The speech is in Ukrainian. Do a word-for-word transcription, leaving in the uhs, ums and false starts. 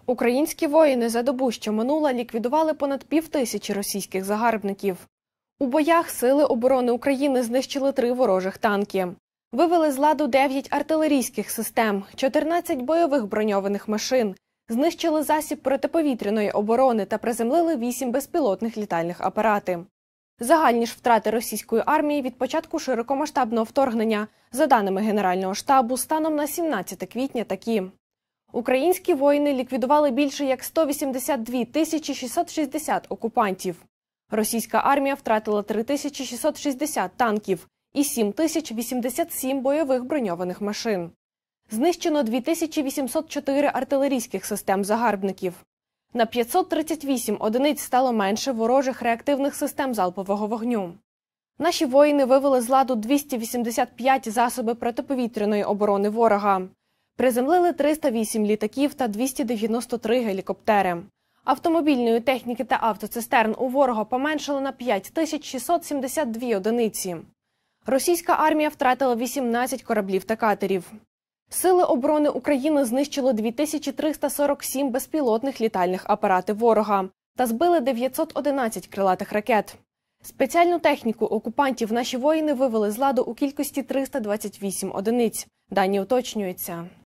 Українські воїни за добу, що минула, ліквідували понад півтисячі російських загарбників. У боях Сили оборони України знищили три ворожих танки. Вивели з ладу дев'ять артилерійських систем, чотирнадцять бойових броньованих машин, знищили засіб протиповітряної оборони та приземлили вісім безпілотних літальних апарати. Загальні ж втрати російської армії від початку широкомасштабного вторгнення, за даними Генерального штабу, станом на сімнадцяте квітня такі. Українські воїни ліквідували більше як сто вісімдесят дві тисячі шістсот шістдесят окупантів. Російська армія втратила три тисячі шістсот шістдесят танків і сім тисяч вісімдесят сім бойових броньованих машин. Знищено дві тисячі вісімсот чотири артилерійських систем загарбників. На п'ятсот тридцять вісім одиниць стало менше ворожих реактивних систем залпового вогню. Наші воїни вивели з ладу двісті вісімдесят п'ять засоби протиповітряної оборони ворога. Приземлили триста вісім літаків та двісті дев'яносто три гелікоптери. Автомобільної техніки та автоцистерн у ворога поменшало на п'ять тисяч шістсот сімдесят дві одиниці. Російська армія втратила вісімнадцять кораблів та катерів. Сили оборони України знищили дві тисячі триста сорок сім безпілотних літальних апаратів ворога та збили дев'ятсот одинадцять крилатих ракет. Спеціальну техніку окупантів наші воїни вивели з ладу у кількості триста двадцять вісім одиниць. Дані уточнюються.